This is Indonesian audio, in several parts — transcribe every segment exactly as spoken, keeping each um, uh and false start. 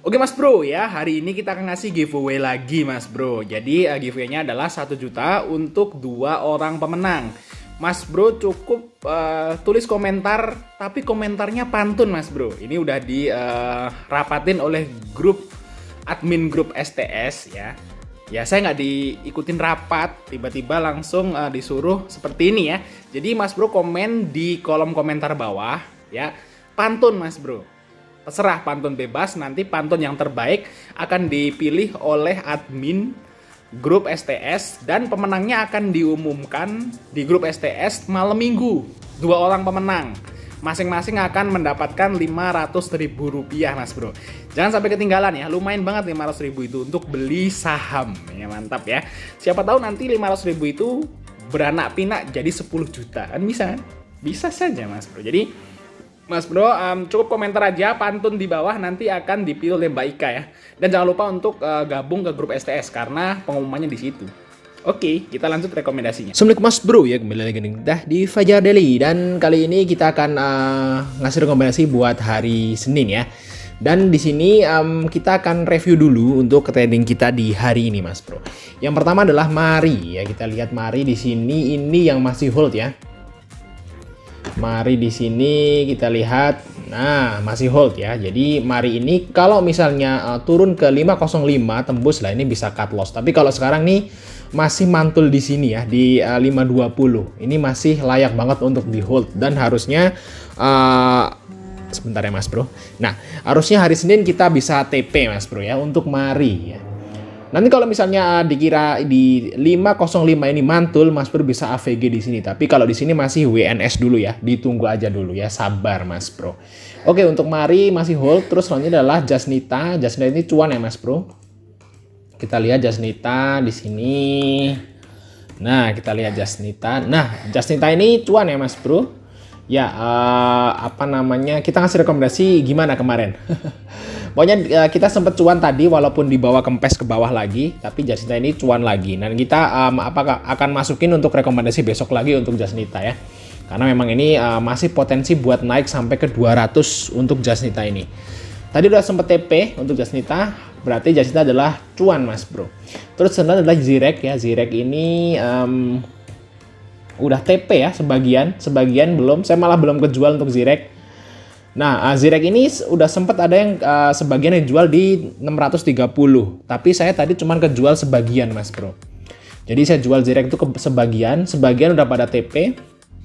Oke Mas Bro ya, hari ini kita akan ngasih giveaway lagi Mas Bro. Jadi uh, giveaway-nya adalah satu juta untuk dua orang pemenang. Mas Bro cukup uh, tulis komentar, tapi komentarnya pantun Mas Bro. Ini udah dirapatin uh, oleh grup admin grup S T S ya. Ya saya nggak diikutin rapat, tiba-tiba langsung uh, disuruh seperti ini ya. Jadi Mas Bro komen di kolom komentar bawah ya, pantun Mas Bro. Terserah pantun bebas, nanti pantun yang terbaik akan dipilih oleh admin grup S T S dan pemenangnya akan diumumkan di grup S T S malam minggu. Dua orang pemenang, masing-masing akan mendapatkan lima ratus ribu rupiah Mas Bro. Jangan sampai ketinggalan ya, lumayan banget lima ratus ribu itu untuk beli saham. Ya mantap ya. Siapa tahu nanti lima ratus ribu itu beranak pinak jadi sepuluh juta. Kan bisa kan? Bisa saja Mas Bro. Jadi Mas Bro, um, cukup komentar aja pantun di bawah, nanti akan dipilih oleh Mbak Ika ya. Dan jangan lupa untuk uh, gabung ke grup S T S karena pengumumannya di situ. Oke, kita lanjut rekomendasinya. Assalamualaikum Mas Bro ya, kembali lagi nih di Fajar Daily. Dan kali ini kita akan uh, ngasih rekomendasi buat hari Senin ya. Dan di sini um, kita akan review dulu untuk trading kita di hari ini Mas Bro. Yang pertama adalah Mari ya, kita lihat Mari di sini ini yang masih hold ya. Mari di sini kita lihat, nah masih hold ya. Jadi Mari ini kalau misalnya uh, turun ke lima nol lima tembus lah, ini bisa cut loss. Tapi kalau sekarang nih masih mantul di sini ya di uh, lima dua puluh. Ini masih layak banget untuk di hold dan harusnya uh, sebentar ya Mas Bro. Nah harusnya hari Senin kita bisa T P Mas Bro ya untuk Mari ya. Nanti kalau misalnya dikira di lima nol lima ini mantul, Mas Bro bisa A V G di sini. Tapi kalau di sini masih W N S dulu ya, ditunggu aja dulu ya, sabar Mas Bro. Oke, untuk Mari masih hold. Terus selanjutnya adalah Jasnita. Jasnita ini cuan ya Mas Bro. Kita lihat Jasnita di sini. Nah, kita lihat Jasnita. Nah, Jasnita ini cuan ya Mas Bro. Ya, uh, apa namanya? Kita ngasih rekomendasi gimana kemarin? Pokoknya uh, kita sempat cuan tadi walaupun dibawa kempes ke bawah lagi, tapi Jasnita ini cuan lagi. Dan kita um, apakah akan masukin untuk rekomendasi besok lagi untuk Jasnita ya. Karena memang ini uh, masih potensi buat naik sampai ke dua ratus untuk Jasnita ini. Tadi udah sempat T P untuk Jasnita, berarti Jasnita adalah cuan Mas Bro. Terus selanjutnya adalah Zirek ya. Zirek ini um, udah T P ya sebagian, sebagian belum. Saya malah belum kejual untuk Zirek. Nah, uh, Zirek ini udah sempat ada yang uh, sebagian yang jual di enam ratus tiga puluh. Tapi saya tadi cuman kejual sebagian Mas Bro. Jadi saya jual Zirek itu ke sebagian, sebagian udah pada T P.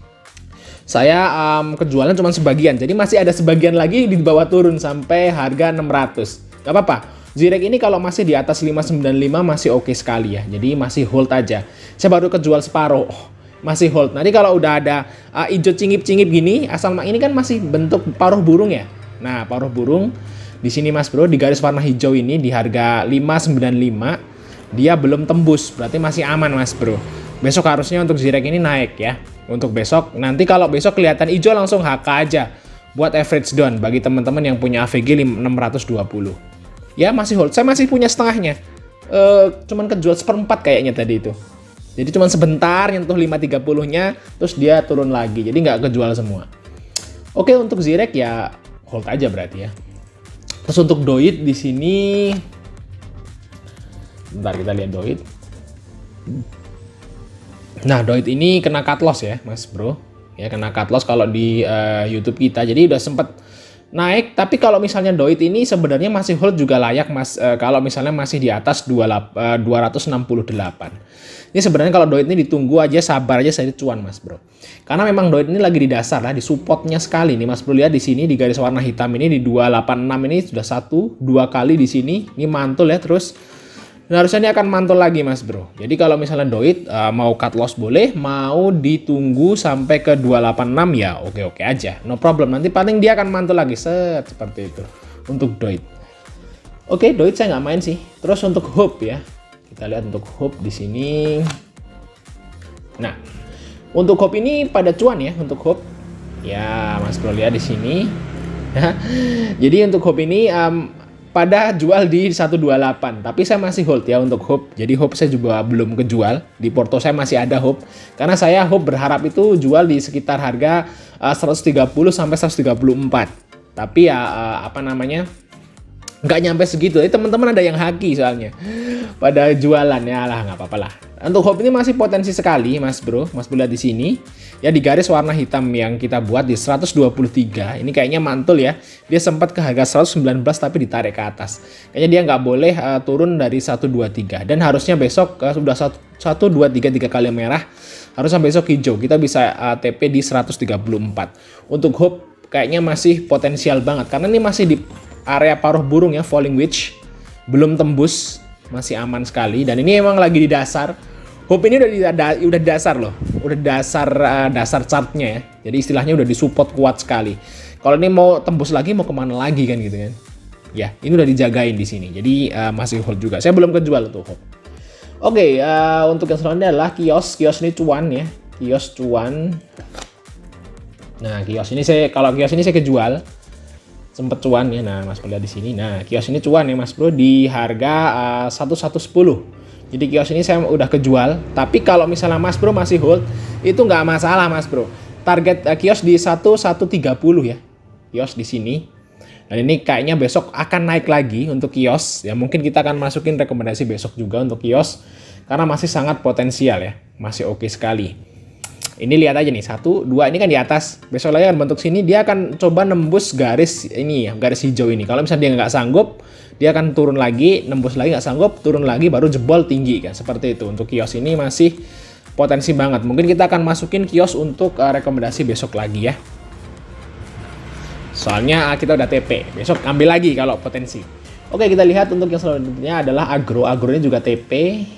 Saya um, kejualan cuma sebagian. Jadi masih ada sebagian lagi di bawah turun sampai harga enam ratus. Gak apa-apa. Zirek ini kalau masih di atas lima sembilan lima masih oke sekali ya. Jadi masih hold aja. Saya baru kejual separuh. Masih hold. Nanti kalau udah ada uh, hijau cingip-cingip gini, asal ini kan masih bentuk paruh burung ya. Nah, paruh burung di sini Mas Bro di garis warna hijau ini di harga lima sembilan lima, dia belum tembus, berarti masih aman Mas Bro. Besok harusnya untuk Zirek ini naik ya. Untuk besok, nanti kalau besok kelihatan hijau langsung H K aja buat average down bagi teman-teman yang punya A V G enam ratus dua puluh. Ya, masih hold. Saya masih punya setengahnya. Uh, cuman kejual seperempat kayaknya tadi itu. Jadi cuma sebentar nyentuh lima tiga puluh-nya, terus dia turun lagi. Jadi nggak kejual semua. Oke, untuk Zirek ya hold aja berarti ya. Terus untuk Doit di sini, bentar kita lihat Doit. Nah, Doit ini kena cut loss ya, Mas Bro. Ya kena cut loss kalau di uh, YouTube kita. Jadi udah sempet naik, tapi kalau misalnya Doit ini sebenarnya masih hold juga layak Mas. Uh, kalau misalnya masih di atas dua ratus enam puluh delapan. Ini sebenarnya kalau Doit ini ditunggu aja, sabar aja saya cuan Mas Bro. Karena memang Doit ini lagi di dasar lah, di supportnya sekali nih Mas Bro. Lihat di sini di garis warna hitam ini di dua delapan enam ini sudah satu, dua kali di sini. Ini mantul ya terus. Dan harusnya ini akan mantul lagi Mas Bro. Jadi kalau misalnya Doit uh, mau cut loss boleh, mau ditunggu sampai ke dua delapan enam ya oke-oke aja. No problem. Nanti paling dia akan mantul lagi set seperti itu untuk Doit. Oke, Doit saya nggak main sih. Terus untuk Hope ya. Kita lihat untuk Hope di sini. Nah, untuk Hope ini pada cuan ya untuk Hope. Ya, Mas Bro lihat di sini. Jadi untuk Hope ini um, pada jual di seratus dua puluh delapan, tapi saya masih hold ya untuk Hope. Jadi Hope saya juga belum kejual. Di porto saya masih ada Hope. Karena saya Hope berharap itu jual di sekitar harga uh, seratus tiga puluh sampai seratus tiga puluh empat. Tapi ya uh, apa namanya? nggak nyampe segitu. Jadi teman-teman ada yang haki soalnya pada jualan ya lah, nggak apa-apa lah. Untuk hope ini masih potensi sekali, Mas Bro. Mas Bro lihat di sini ya, di garis warna hitam yang kita buat di seratus dua puluh tiga. Ini kayaknya mantul ya. Dia sempat ke harga seratus sembilan belas tapi ditarik ke atas. Kayaknya dia nggak boleh uh, turun dari seratus dua puluh tiga, dan harusnya besok uh, sudah seratus dua puluh tiga tiga kali merah. Harusnya besok hijau. Kita bisa uh, T P di seratus tiga puluh empat. Untuk hope kayaknya masih potensial banget karena ini masih di area paruh burung ya, falling wedge. Belum tembus, masih aman sekali, dan ini emang lagi di dasar. Hope ini udah di, da, udah di dasar loh, udah dasar uh, dasar chartnya ya. Jadi istilahnya udah disupport kuat sekali. Kalau ini mau tembus lagi, mau kemana lagi kan gitu kan? Ya, ini udah dijagain di sini. Jadi uh, masih hold juga. Saya belum kejual tuh Hope. Oke, okay, uh, untuk yang selanjutnya adalah kios. Kios ini cuan ya, kios cuan. Nah, kios ini saya kalau kios ini saya kejual. Sempet cuan ya. Nah, Mas Bro lihat di sini. Nah, kios ini cuan ya Mas Bro di harga uh, seratus sepuluh. Jadi kios ini saya udah kejual. Tapi kalau misalnya Mas Bro masih hold, itu nggak masalah Mas Bro. Target uh, kios di seratus tiga puluh ya. Kios di sini. Dan ini kayaknya besok akan naik lagi untuk kios. Ya mungkin kita akan masukin rekomendasi besok juga untuk kios. Karena masih sangat potensial ya. Masih oke sekali. Ini lihat aja nih, satu, dua, ini kan di atas. Besok lagi akan bentuk sini, dia akan coba nembus garis ini ya, garis hijau ini. Kalau misalnya dia nggak sanggup, dia akan turun lagi, nembus lagi nggak sanggup, turun lagi, baru jebol tinggi kan. Seperti itu. Untuk kios ini masih potensi banget. Mungkin kita akan masukin kios untuk uh, rekomendasi besok lagi ya. Soalnya uh, kita udah T P. Besok ambil lagi kalau potensi. Oke, kita lihat untuk yang selanjutnya adalah agro. Agro ini juga T P.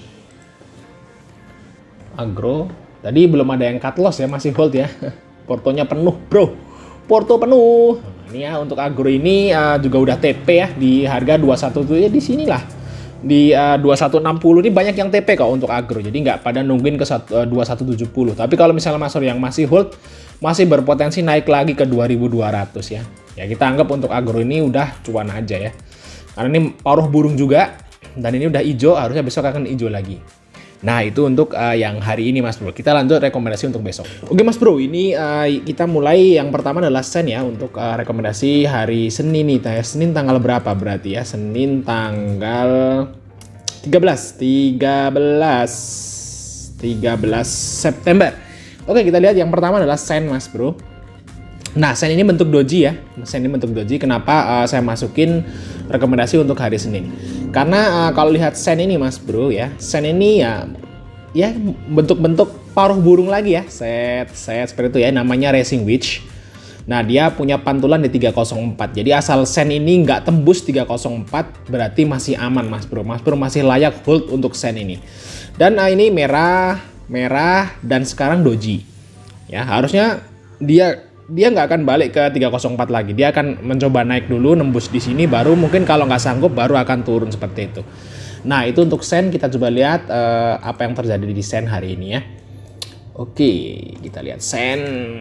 Agro. Tadi belum ada yang cut loss ya, masih hold ya. Portonya penuh, bro. Porto penuh. Nah, ini ya untuk agro ini uh, juga udah T P ya di harga dua puluh satu tuh ya di sinilah. Di uh, dua puluh satu enam puluh ini banyak yang T P kok untuk agro. Jadi nggak pada nungguin ke uh, dua puluh satu tujuh puluh. Tapi kalau misalnya Mas Bro yang masih hold, masih berpotensi naik lagi ke dua ribu dua ratus ya. Ya kita anggap untuk agro ini udah cuan aja ya. Karena ini paruh burung juga dan ini udah hijau, harusnya besok akan hijau lagi. Nah itu untuk uh, yang hari ini Mas Bro. Kita lanjut rekomendasi untuk besok. Oke Mas Bro, ini uh, kita mulai yang pertama adalah Sen ya. Untuk uh, rekomendasi hari Senin nih. Senin tanggal berapa berarti ya? Senin tanggal tiga belas September. Oke, kita lihat yang pertama adalah Sen Mas Bro. Nah, Sen ini bentuk doji ya. Sen ini bentuk doji. Kenapa uh, saya masukin rekomendasi untuk hari Senin? Karena uh, kalau lihat Sen ini Mas Bro ya, Sen ini ya ya bentuk-bentuk paruh burung lagi ya. Set set seperti itu ya, namanya Racing Witch. Nah, dia punya pantulan di tiga nol empat. Jadi asal Sen ini nggak tembus tiga nol empat berarti masih aman Mas Bro. Mas Bro masih layak hold untuk Sen ini. Dan uh, ini merah, merah dan sekarang doji. Ya, harusnya dia dia nggak akan balik ke tiga nol empat lagi. Dia akan mencoba naik dulu, nembus di sini, baru mungkin kalau nggak sanggup baru akan turun seperti itu. Nah itu untuk Sen, kita coba lihat uh, apa yang terjadi di Sen hari ini ya. Oke, kita lihat Sen.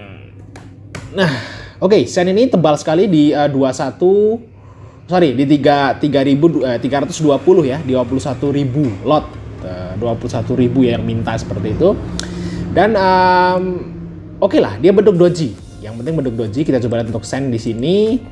Nah oke, Sen ini tebal sekali di uh, dua puluh satu, sorry di tiga ratus dua puluh ya, di dua puluh satu ribu lot, uh, dua puluh satu ribu ya yang minta seperti itu. Dan um, oke lah, dia bentuk doji. Yang penting bentuk doji. Kita coba lihat untuk Sen di sini.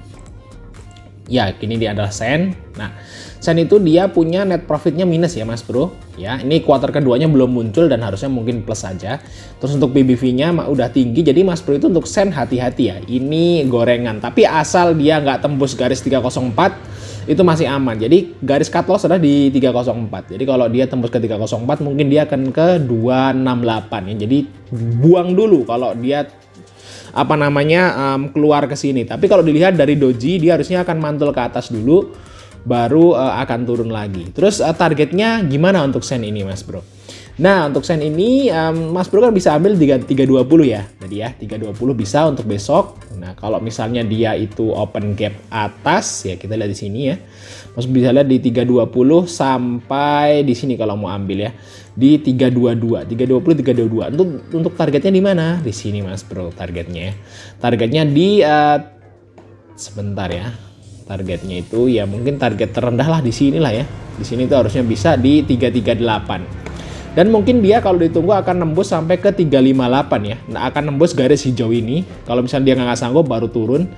Ya, ini dia adalah Sen. Nah, Sen itu dia punya net profitnya minus ya Mas Bro. Ya, ini kuartal keduanya belum muncul dan harusnya mungkin plus saja. Terus untuk P B V-nya udah tinggi. Jadi Mas Bro itu untuk Sen hati-hati ya. Ini gorengan. Tapi asal dia nggak tembus garis tiga nol empat, itu masih aman. Jadi garis cut loss adalah di tiga nol empat. Jadi kalau dia tembus ke tiga nol empat, mungkin dia akan ke dua enam delapan ya. Jadi buang dulu kalau dia apa namanya um, keluar ke sini. Tapi kalau dilihat dari doji, dia harusnya akan mantul ke atas dulu, baru uh, akan turun lagi. Terus uh, targetnya gimana untuk Sen ini Mas Bro? Nah untuk Sen ini um, Mas Bro kan bisa ambil tiga dua puluh ya. Tadi ya tiga dua puluh bisa untuk besok. Nah kalau misalnya dia itu open gap atas ya, kita lihat di sini ya. Mas bisa lihat di tiga dua puluh sampai di sini kalau mau ambil ya. Di tiga dua dua, tiga dua puluh, tiga dua dua. Untuk untuk targetnya di mana? Di sini Mas Bro targetnya. Targetnya di uh, sebentar ya. Targetnya itu ya mungkin target terendah lah di sini lah ya. Di sini tuh harusnya bisa di tiga tiga delapan. Dan mungkin dia kalau ditunggu akan nembus sampai ke tiga lima delapan ya. Nah, akan nembus garis hijau ini. Kalau misalnya dia nggak sanggup baru turun.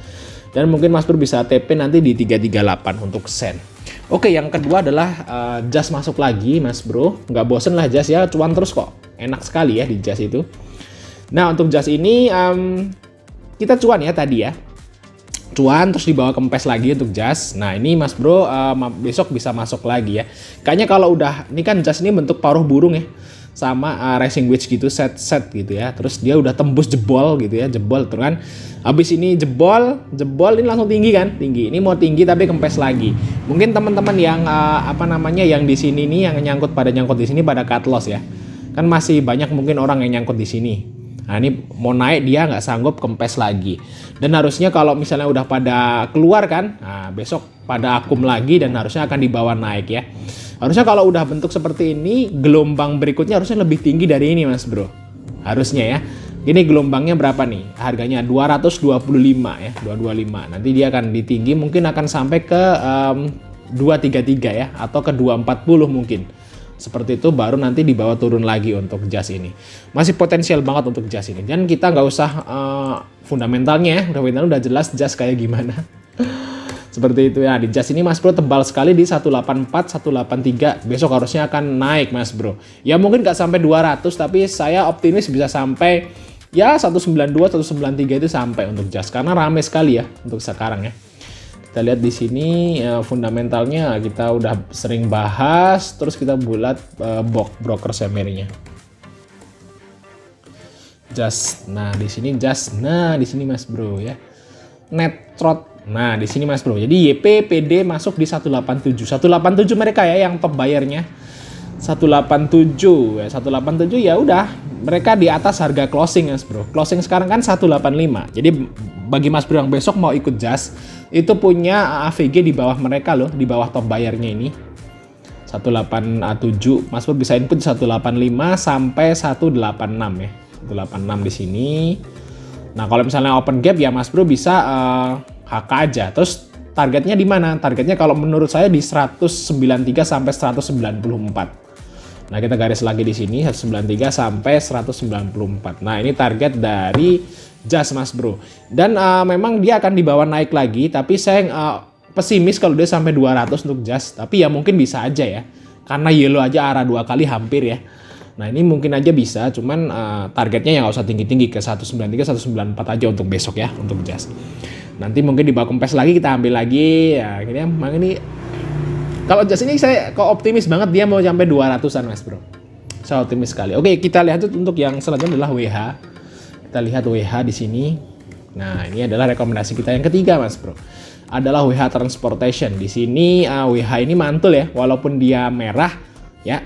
Dan mungkin Mas Bro bisa T P nanti di tiga tiga delapan untuk send. Oke, yang kedua adalah uh, jas masuk lagi Mas Bro. Nggak bosen lah jas ya, cuan terus kok. Enak sekali ya di jas itu. Nah untuk jas ini um, kita cuan ya tadi ya. Cuan terus dibawa kempes lagi untuk jas. Nah ini Mas Bro uh, besok bisa masuk lagi ya. Kayaknya kalau udah, ini kan jas ini bentuk paruh burung ya. Sama uh, racing wedge gitu, set-set gitu ya. Terus dia udah tembus jebol gitu ya, jebol terus kan. Habis ini jebol, jebol ini langsung tinggi kan, tinggi. Ini mau tinggi tapi kempes lagi. Mungkin teman-teman yang uh, apa namanya yang di sini nih yang nyangkut pada nyangkut di sini pada cut loss ya. Kan masih banyak mungkin orang yang nyangkut di sini. Nah ini mau naik dia nggak sanggup kempes lagi. Dan harusnya kalau misalnya udah pada keluar kan, nah besok pada akum lagi dan harusnya akan dibawa naik ya. Harusnya kalau udah bentuk seperti ini, gelombang berikutnya harusnya lebih tinggi dari ini Mas Bro. Harusnya ya. Ini gelombangnya berapa nih? Harganya dua ratus dua puluh lima ya, dua ratus dua puluh lima. Nanti dia akan ditinggi mungkin akan sampai ke um, dua ratus tiga puluh tiga ya, atau ke dua ratus empat puluh mungkin. Seperti itu baru nanti dibawa turun lagi untuk jas ini. Masih potensial banget untuk jas ini. Dan kita nggak usah uh, fundamentalnya ya, fundamentalnya udah jelas jas kayak gimana. Seperti itu ya, di jas ini Mas Bro tebal sekali di seratus delapan puluh empat, seratus delapan puluh tiga. Besok harusnya akan naik Mas Bro. Ya mungkin nggak sampai dua ratus, tapi saya optimis bisa sampai ya seratus sembilan puluh dua, seratus sembilan puluh tiga itu sampai untuk jas. Karena rame sekali ya untuk sekarang ya. Kita lihat di sini ya, fundamentalnya kita udah sering bahas. Terus kita bulat uh, broker semerinya. Jas, nah di sini jas, nah di sini Mas Bro ya. Net trot. Nah, di sini Mas Bro. Jadi Y P P D masuk di seratus delapan puluh tujuh. seratus delapan puluh tujuh mereka ya yang top bayarnya. seratus delapan puluh tujuh ya, seratus delapan puluh tujuh ya udah. Mereka di atas harga closing Mas Bro. Closing sekarang kan seratus delapan puluh lima. Jadi bagi Mas Bro yang besok mau ikut jas, itu punya A V G di bawah mereka loh, di bawah top bayarnya ini. seratus delapan puluh tujuh. Mas Bro bisa input seratus delapan puluh lima sampai seratus delapan puluh enam ya. seratus delapan puluh enam di sini. Nah, kalau misalnya open gap ya Mas Bro bisa uh, H K aja. Terus targetnya di mana? Targetnya kalau menurut saya di seratus sembilan puluh tiga sampai seratus sembilan puluh empat. Nah, kita garis lagi di sini seratus sembilan puluh tiga sampai seratus sembilan puluh empat. Nah, ini target dari jas Mas Bro. Dan uh, memang dia akan dibawa naik lagi, tapi saya uh, pesimis kalau dia sampai dua ratus untuk jas. Tapi ya mungkin bisa aja ya. Karena yellow aja arah dua kali hampir ya. Nah, ini mungkin aja bisa, cuman uh, targetnya yang nggak usah tinggi-tinggi, ke seratus sembilan puluh tiga, seratus sembilan puluh empat aja untuk besok ya, untuk jas. Nanti mungkin di kempes lagi kita ambil lagi ya, akhirnya memang ini kalau jas ini saya kok optimis banget dia mau sampai dua ratusan Mas Bro. Saya optimis sekali. Oke, kita lihat untuk yang selanjutnya adalah W H. Kita lihat W H di sini. Nah, ini adalah rekomendasi kita yang ketiga Mas Bro. Adalah W H Transportation. Di sini uh, W H ini mantul ya, walaupun dia merah ya.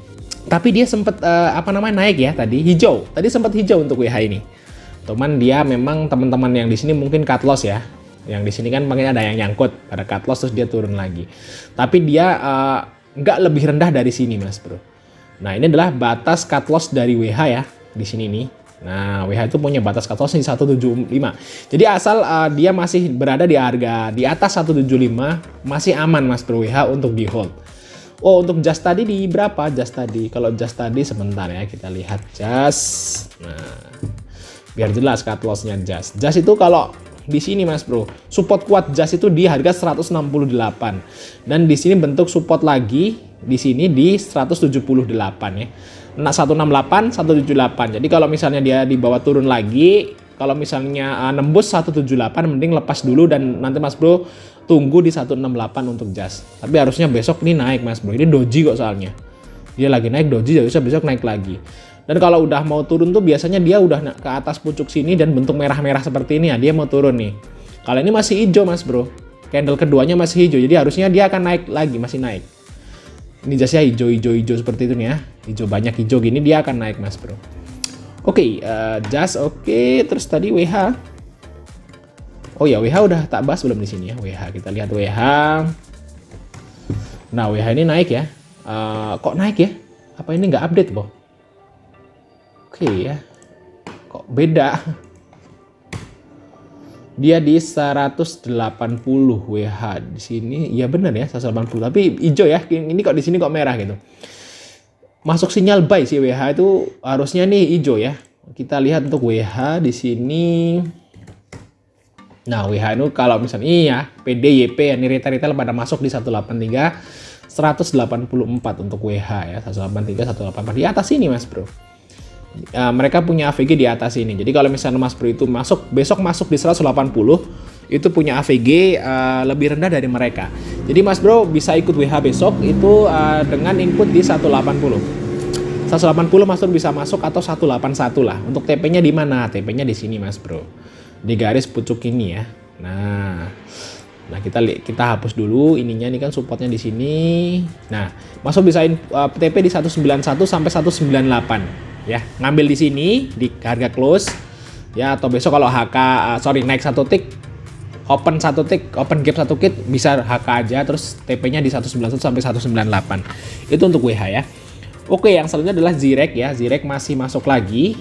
Tapi dia sempat uh, apa namanya naik ya tadi, hijau. Tadi sempat hijau untuk W H ini. Cuman dia memang teman-teman yang di sini mungkin cut loss ya. Yang di sini kan makanya ada yang nyangkut pada cut loss terus dia turun lagi. Tapi dia uh, nggak lebih rendah dari sini Mas Bro. Nah, ini adalah batas cut loss dari W H ya di sini nih. Nah, W H itu punya batas cut loss di seratus tujuh puluh lima. Jadi asal uh, dia masih berada di harga di atas seratus tujuh puluh lima masih aman Mas Bro W H untuk di hold. Oh, untuk jas tadi di berapa jas tadi? Kalau jas tadi sebentar ya, kita lihat jas. Nah, biar jelas cut loss-nya jas. Jas itu kalau di sini Mas Bro, support kuat jas itu di harga seratus enam puluh delapan. Dan di sini bentuk support lagi di sini di seratus tujuh puluh delapan ya. Nah, seratus enam puluh delapan, seratus tujuh puluh delapan. Jadi kalau misalnya dia dibawa turun lagi, kalau misalnya uh, nembus seratus tujuh puluh delapan mending lepas dulu dan nanti Mas Bro tunggu di seratus enam puluh delapan untuk jas. Tapi harusnya besok ini naik Mas Bro. Ini doji kok soalnya. Dia lagi naik doji, jadi bisa besok naik lagi. Dan kalau udah mau turun tuh biasanya dia udah ke atas pucuk sini dan bentuk merah-merah seperti ini ya. Dia mau turun nih. Kalau ini masih hijau Mas Bro. Candle keduanya masih hijau. Jadi harusnya dia akan naik lagi, masih naik. Ini jasnya hijau-hijau-hijau seperti itu nih ya. Hijau banyak hijau gini dia akan naik Mas Bro. Oke, okay, uh, jas oke. Okay. Terus tadi W H. Oh ya, W H udah tak bahas belum di sini ya. W H kita lihat W H. Nah, W H ini naik ya. Uh, kok naik ya? Apa ini nggak update kok? Oke okay, ya. Kok beda? Dia di seratus delapan puluh W H di sini. Ya benar ya, seratus delapan puluh. Tapi hijau ya. Ini kok di sini kok merah gitu. Masuk sinyal buy sih W H itu harusnya nih hijau ya. Kita lihat untuk W H di sini. Nah, W H itu kalau misalnya iya, P D, Y P, ini retail-retail pada masuk di seratus delapan puluh tiga, seratus delapan puluh empat untuk W H ya, seratus delapan puluh tiga, seratus delapan puluh empat di atas ini Mas Bro. Uh, mereka punya A V G di atas ini. Jadi kalau misalnya Mas Bro itu masuk besok masuk di seratus delapan puluh, itu punya A V G uh, lebih rendah dari mereka. Jadi Mas Bro bisa ikut W H besok itu uh, dengan input di seratus delapan puluh. seratus delapan puluh Mas Bro bisa masuk atau seratus delapan puluh satu lah. Untuk T P-nya di mana? T P-nya di sini Mas Bro. Di garis pucuk ini ya. Nah, nah kita kita hapus dulu ininya, ini kan supportnya di sini. Nah, masuk bisa uh, T P di seratus sembilan puluh satu sampai seratus sembilan puluh delapan ya. Ngambil di sini di harga close ya, atau besok kalau H K uh, sorry naik satu tick, open satu tick, open gap satu tick bisa H K aja, terus T P-nya di seratus sembilan puluh satu sampai seratus sembilan puluh delapan. Itu untuk W H ya. Oke, yang selanjutnya adalah Zirek ya. Zirek masih masuk lagi.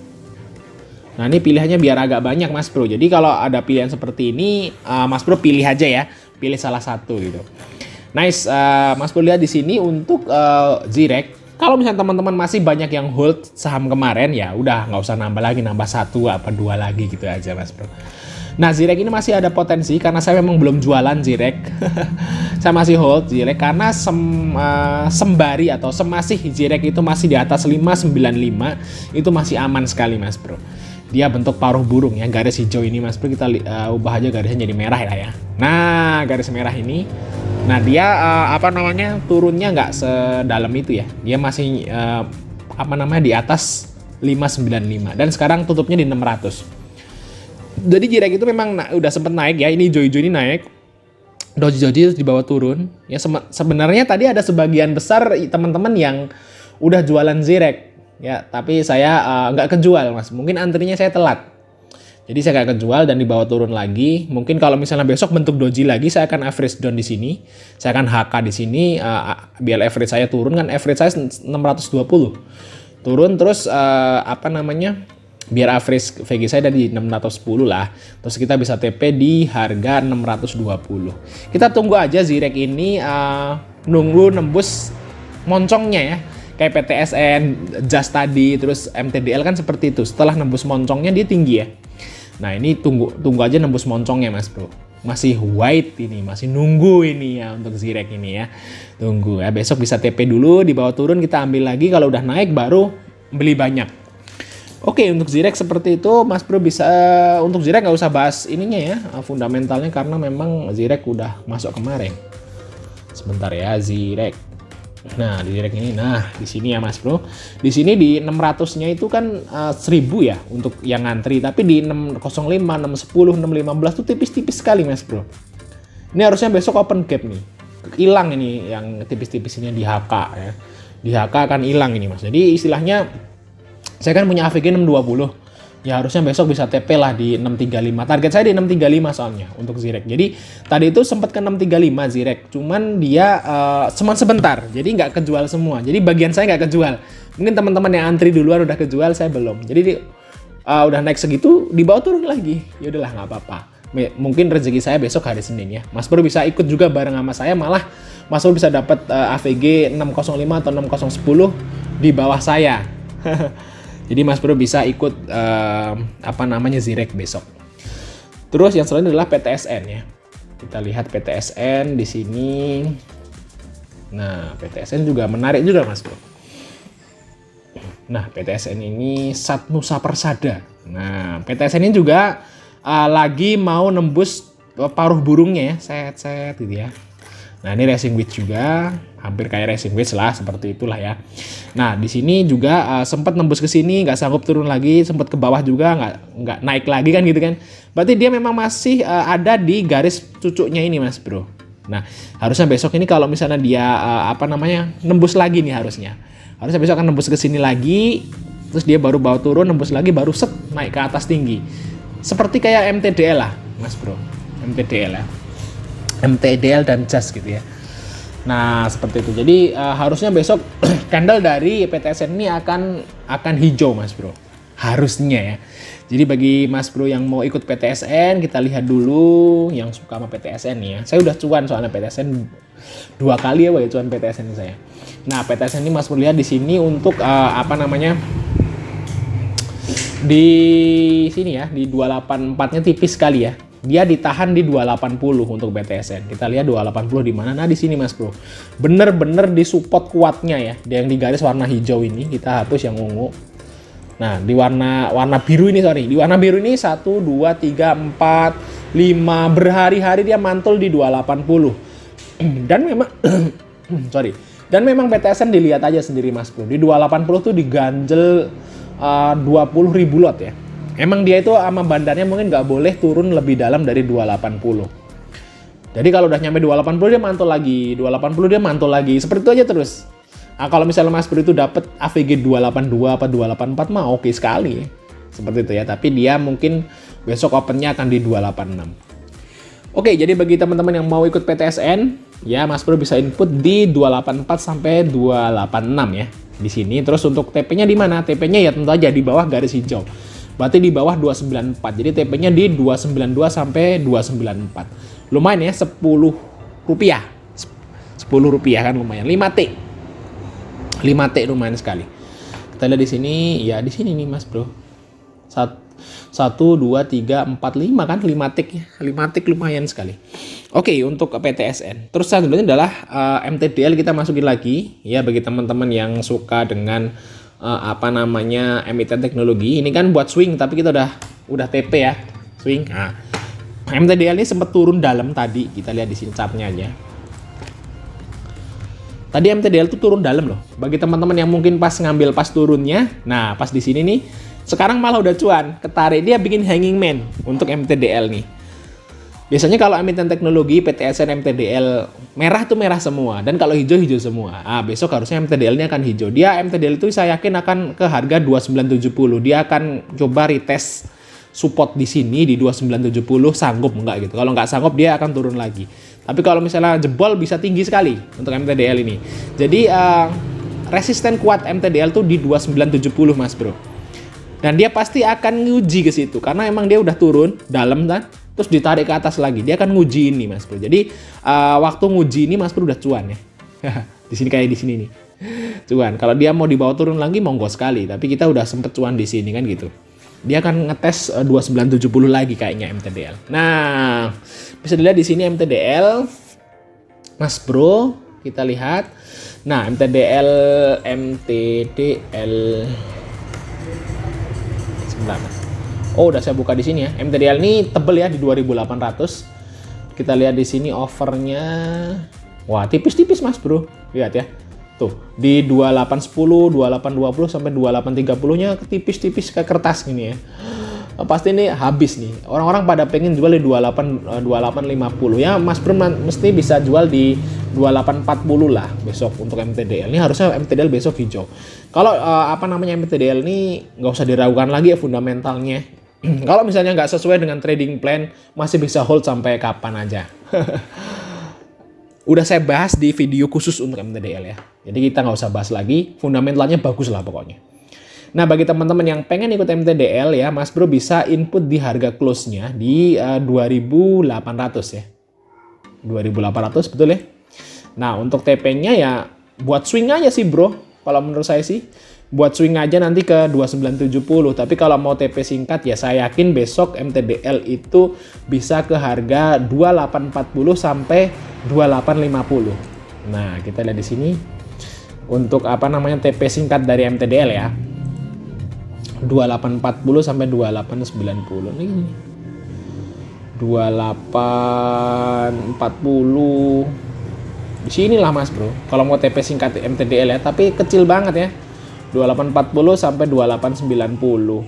Nah, ini pilihannya biar agak banyak Mas Bro. Jadi kalau ada pilihan seperti ini, uh, Mas Bro pilih aja ya. Pilih salah satu gitu. Nice, uh, Mas Bro lihat di sini untuk uh, Zirek. Kalau misalnya teman-teman masih banyak yang hold saham kemarin, ya udah nggak usah nambah lagi, nambah satu apa dua lagi gitu aja Mas Bro. Nah, Zirek ini masih ada potensi karena saya memang belum jualan Zirek. Saya masih hold Zirek karena sem, uh, sembari atau semasih Zirek itu masih di atas lima sembilan lima, itu masih aman sekali Mas Bro. Dia bentuk paruh burung ya, garis hijau ini Mas Bro, kita uh, ubah aja garisnya jadi merah ya. Nah, garis merah ini, nah dia uh, apa namanya turunnya nggak sedalam itu ya, dia masih uh, apa namanya di atas lima sembilan lima dan sekarang tutupnya di enam ratus. Jadi Zirek itu memang na- udah sempet naik ya, ini hijau-hijau ini naik, doji-doji di bawah turun ya. Sem- sebenarnya tadi ada sebagian besar teman-teman yang udah jualan Zirek ya, tapi saya uh, nggak kejual Mas, mungkin antrinya saya telat, jadi saya nggak kejual dan dibawa turun lagi. Mungkin kalau misalnya besok bentuk doji lagi, saya akan average down di sini, saya akan H K di sini, uh, biar average saya turun kan, average saya enam ratus dua puluh turun, terus uh, apa namanya biar average V G saya dari enam ratus sepuluh lah, terus kita bisa T P di harga enam ratus dua puluh. Kita tunggu aja Zirek ini uh, nunggu nembus moncongnya ya. Kayak P T S N, Jas tadi, terus M T D L kan seperti itu. Setelah nembus moncongnya dia tinggi ya. Nah ini tunggu tunggu aja nembus moncongnya Mas Bro. Masih white ini, masih nunggu ini ya untuk Zirek ini ya. Tunggu ya, besok bisa T P dulu, dibawa turun kita ambil lagi. Kalau udah naik baru beli banyak. Oke, untuk Zirek seperti itu Mas Bro bisa. Untuk Zirek nggak usah bahas ininya ya, fundamentalnya, karena memang Zirek udah masuk kemarin. Sebentar ya, Zirek. Nah, di Zirek ini, nah di sini ya Mas Bro. Di sini di enam ratus-nya itu kan uh, seribu ya untuk yang ngantri, tapi di enam nol lima, enam sepuluh, enam lima belas tuh tipis-tipis sekali Mas Bro. Ini harusnya besok open gap nih. Hilang ini yang tipis-tipisnya di H K ya. Di H K akan hilang ini Mas. Jadi istilahnya saya kan punya A V G enam dua puluh. Ya harusnya besok bisa T P lah di enam tiga lima. Target saya di enam tiga lima soalnya untuk Zirek. Jadi tadi itu sempat ke enam tiga lima Zirek. Cuman dia uh, cuma sebentar. Jadi nggak kejual semua. Jadi bagian saya nggak kejual. Mungkin teman-teman yang antri duluan udah kejual, saya belum. Jadi uh, udah naik segitu, dibawa turun lagi. Ya udahlah nggak apa-apa. Mungkin rezeki saya besok hari Senin ya. Mas Bro bisa ikut juga bareng sama saya. Malah Mas Bro bisa dapat uh, A V G enam nol lima atau enam nol sepuluh di bawah saya. Jadi Mas Bro bisa ikut uh, apa namanya Zirek besok. Terus yang selanjutnya adalah P T S N ya. Kita lihat P T S N di sini. Nah, P T S N juga menarik juga Mas Bro. Nah, P T S N ini Satnusa Persada. Nah, P T S N ini juga uh, lagi mau nembus paruh burungnya ya, set-set gitu ya. Nah, ini racing wedge juga, hampir kayak racing wedge lah, seperti itulah ya. Nah, di sini juga uh, sempat nembus ke sini, nggak sanggup turun lagi, sempat ke bawah juga, nggak nggak naik lagi kan gitu kan. Berarti dia memang masih uh, ada di garis cucuknya ini Mas Bro. Nah, harusnya besok ini kalau misalnya dia uh, apa namanya nembus lagi nih harusnya. Harusnya besok akan nembus ke sini lagi, terus dia baru bawa turun, nembus lagi, baru set naik ke atas tinggi. Seperti kayak M T D L lah Mas Bro, M T D L ya. M T D L dan Jas gitu ya. Nah, seperti itu. Jadi uh, harusnya besok candle dari P T S N ini akan akan hijau Mas Bro. Harusnya ya. Jadi bagi Mas Bro yang mau ikut P T S N, kita lihat dulu yang suka sama P T S N ya. Saya udah cuan soalnya P T S N dua kali ya, cuan P T S N saya. Nah, P T S N ini Mas Bro lihat di sini untuk uh, apa namanya? Di sini ya, di dua delapan empat-nya tipis sekali ya. dia ditahan di dua delapan nol untuk B T S N. Kita lihat dua delapan nol di mana? Nah, di sini Mas Bro. Bener-bener di support kuatnya ya. Dia yang di garis warna hijau ini, kita hapus yang ungu. Nah, di warna warna biru ini sorry. Di warna biru ini satu, dua, tiga, empat, lima berhari-hari dia mantul di dua delapan nol. Dan memang sorry. Dan memang B T S N dilihat aja sendiri Mas Bro. Di dua delapan nol tuh diganjel uh, dua puluh ribu lot ya. Emang dia itu sama bandarnya mungkin nggak boleh turun lebih dalam dari dua delapan nol. Jadi kalau udah nyampe dua delapan nol dia mantul lagi, dua delapan nol dia mantul lagi. Seperti itu aja terus. Nah, kalau misalnya Mas Bro itu dapat A V G dua delapan dua apa dua delapan empat mah oke sekali ya. Seperti itu ya, tapi dia mungkin besok opennya akan di dua delapan enam. Oke, jadi bagi teman-teman yang mau ikut P T S N, ya Mas Bro bisa input di dua delapan empat sampai dua delapan enam ya. Di sini terus untuk T P-nya di mana? T P-nya ya tentu aja di bawah garis hijau. Berarti di bawah dua sembilan empat. Jadi T P-nya di dua sembilan dua sampai dua sembilan empat. Lumayan ya, sepuluh rupiah. sepuluh rupiah kan lumayan. lima T. lima T lumayan sekali. Kita lihat di sini, ya di sini nih Mas Bro. satu, dua, tiga, empat, lima kan lima tick ya. lima tick lumayan sekali. Oke, untuk P T S N. Terus selanjutnya adalah uh, M T D L kita masukin lagi ya bagi teman-teman yang suka dengan uh, apa namanya emiten teknologi. Ini kan buat swing tapi kita udah udah T P ya. Swing. Nah, M T D L ini sempat turun dalam tadi. Kita lihat di sini chartnya aja. Tadi M T D L tuh turun dalam loh. Bagi teman-teman yang mungkin pas ngambil pas turunnya, nah pas di sini nih, sekarang malah udah cuan, ketarik dia bikin hanging man untuk M T D L nih. Biasanya kalau emiten teknologi P T S N M T D L merah tuh merah semua dan kalau hijau hijau semua. Ah besok harusnya M T D L-nya akan hijau. Dia M T D L itu saya yakin akan ke harga dua sembilan tujuh nol. Dia akan coba retest support di sini di dua sembilan tujuh nol, sanggup enggak gitu. Kalau nggak sanggup dia akan turun lagi. Tapi kalau misalnya jebol bisa tinggi sekali untuk M T D L ini. Jadi uh, resisten kuat M T D L tuh di dua sembilan tujuh nol Mas Bro. Dan dia pasti akan nguji ke situ karena emang dia udah turun dalam kan, terus ditarik ke atas lagi. Dia akan nguji ini Mas Bro. Jadi uh, waktu nguji ini Mas Bro udah cuan ya. Di sini kayak di sini nih. Cuan. Kalau dia mau dibawa turun lagi monggo sekali, tapi kita udah sempet cuan di sini kan gitu. Dia akan ngetes uh, dua sembilan tujuh nol lagi kayaknya M T D L. Nah, bisa dilihat di sini M T D L Mas Bro, kita lihat. Nah, M T D L M T D L sebentar. Oh, udah saya buka di sini ya. M T D L ini tebel ya di dua ribu delapan ratus. Kita lihat di sini offernya. Wah, tipis-tipis Mas Bro. Lihat ya. Tuh, di dua delapan satu nol, dua delapan dua nol sampai dua delapan tiga nol-nya tipis-tipis kayak kertas gini ya. Pasti ini habis nih. Orang-orang pada pengen jual di dua delapan lima nol. Ya, Mas Bro mesti bisa jual di dua delapan empat nol lah besok untuk M T D L. Ini harusnya M T D L besok hijau. Kalau uh, apa namanya M T D L ini nggak usah diragukan lagi ya fundamentalnya. Kalau misalnya nggak sesuai dengan trading plan, masih bisa hold sampai kapan aja. Udah saya bahas di video khusus untuk M T D L ya. Jadi kita nggak usah bahas lagi, fundamentalnya bagus lah pokoknya. Nah, bagi teman-teman yang pengen ikut M T D L ya, Mas Bro bisa input di harga close-nya di uh, dua ribu delapan ratus ya. dua ribu delapan ratus betul ya. Nah, untuk T P-nya ya buat swing aja sih, Bro. Kalau menurut saya sih buat swing aja nanti ke dua sembilan tujuh nol. Tapi kalau mau T P singkat ya saya yakin besok M T D L itu bisa ke harga dua delapan empat nol sampai dua delapan lima nol. Nah, kita lihat di sini untuk apa namanya T P singkat dari M T D L ya. dua delapan empat nol sampai dua delapan sembilan nol nih. dua delapan empat nol. Di sinilah Mas Bro. Kalau mau T P singkat M T D L ya, tapi kecil banget ya. dua delapan empat nol sampai dua delapan sembilan nol.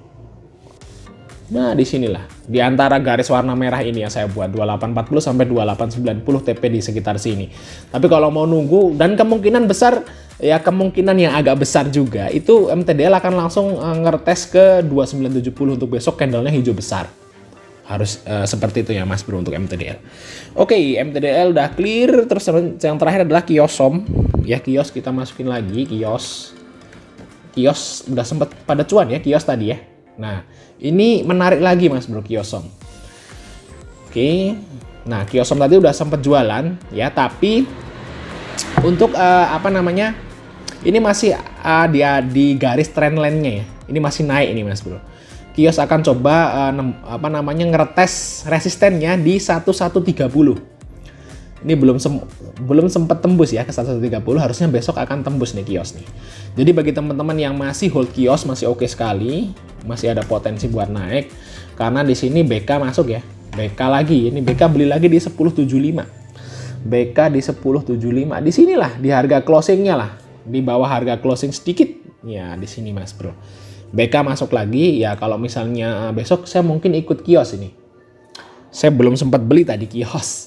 Nah, di sinilah. Di antara garis warna merah ini yang saya buat dua delapan empat nol sampai dua delapan sembilan nol T P di sekitar sini. Tapi kalau mau nunggu dan kemungkinan besar ya kemungkinan yang agak besar juga itu M T D L akan langsung uh, ngetes ke dua sembilan tujuh nol untuk besok candlenya hijau besar. Harus uh, seperti itu ya Mas Bro untuk M T D L. Oke, M T D L udah clear. Terus yang terakhir adalah Kiosom. Ya, kios kita masukin lagi kios. Kios udah sempat pada cuan ya kios tadi ya. Nah, ini menarik lagi Mas Bro Kiosom. Oke. Nah, Kiosom tadi udah sempat jualan ya, tapi untuk uh, apa namanya? Ini masih uh, dia di garis trendline-nya ya. Ini masih naik ini Mas Bro. Kios akan coba uh, nem, apa namanya ngeretes resistennya di seribu seratus tiga puluh. Ini belum sem belum sempat tembus ya ke seribu seratus tiga puluh, harusnya besok akan tembus nih Kios nih. Jadi bagi teman-teman yang masih hold Kios masih oke sekali, masih ada potensi buat naik karena di sini B K masuk ya. B K lagi, ini B K beli lagi di sepuluh tujuh puluh lima. B K di sepuluh tujuh puluh lima. Di sinilah di harga closingnya lah, di bawah harga closing sedikit. Ya, di sini Mas Bro. B K masuk lagi ya, kalau misalnya besok saya mungkin ikut Kios ini. Saya belum sempat beli tadi Kios.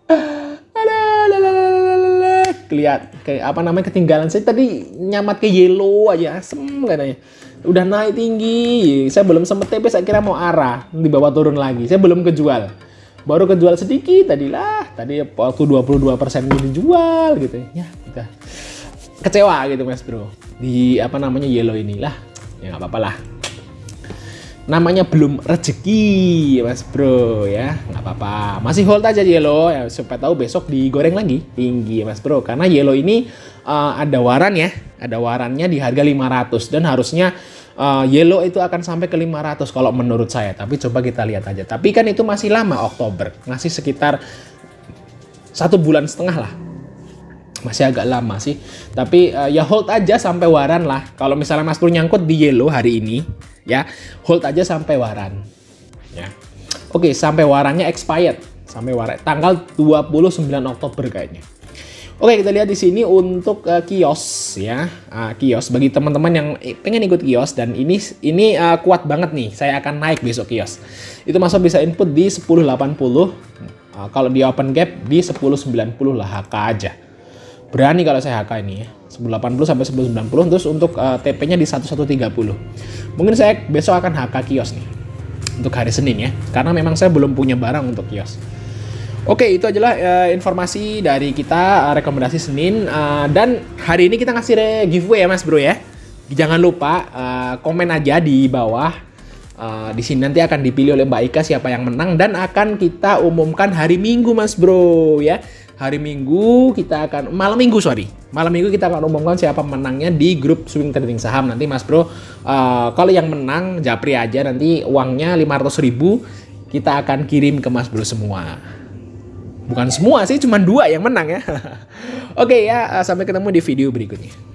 Lihat kayak apa namanya ketinggalan saya tadi nyamat ke yellow aja asem katanya udah naik tinggi, saya belum sempet T P, saya kira mau arah di bawah turun lagi, saya belum kejual, baru kejual sedikit tadi lah, tadi waktu dua puluh dua persen dijual gitu ya, udah kecewa gitu Mas Bro di apa namanya yellow inilah, ya nggak apa-apa lah, namanya belum rezeki Mas Bro ya, nggak apa-apa, masih hold aja yellow ya, supaya tahu besok digoreng lagi tinggi Mas Bro, karena yellow ini uh, ada waran ya, ada warannya di harga lima ratus dan harusnya uh, yellow itu akan sampai ke lima ratus kalau menurut saya, tapi coba kita lihat aja, tapi kan itu masih lama, Oktober ngasih sekitar satu bulan setengah lah, masih agak lama sih, tapi uh, ya hold aja sampai waran lah. Kalau misalnya Mas Bro nyangkut di yellow hari ini ya, hold aja sampai waran ya. Oke, sampai warannya expired, sampai waran tanggal dua puluh sembilan Oktober kayaknya. Oke, kita lihat di sini untuk uh, Kios ya. Uh, Kios bagi teman-teman yang pengen ikut Kios dan ini ini uh, kuat banget nih, saya akan naik besok Kios. Itu masuk bisa input di sepuluh delapan puluh. Uh, kalau di open gap di sepuluh sembilan puluh lah, H K aja. Berani kalau saya H K ini ya, sepuluh delapan puluh sampai sepuluh sembilan puluh, terus untuk uh, T P-nya di seribu seratus tiga puluh. Mungkin saya besok akan H K Kios nih untuk hari Senin ya, karena memang saya belum punya barang untuk Kios. Oke, itu adalah uh, informasi dari kita, uh, rekomendasi Senin, uh, dan hari ini kita ngasih giveaway ya Mas Bro ya. Jangan lupa uh, komen aja di bawah. Uh, di sini nanti akan dipilih oleh Mbak Ika siapa yang menang dan akan kita umumkan hari Minggu Mas Bro ya. Hari Minggu kita akan, malam Minggu sorry, malam Minggu kita akan umumkan siapa menangnya di grup Swing Trading Saham. Nanti Mas Bro, uh, kalau yang menang japri aja, nanti uangnya lima ratus ribu kita akan kirim ke Mas Bro semua. Bukan semua sih, cuma dua yang menang ya. Oke ya, sampai ketemu di video berikutnya.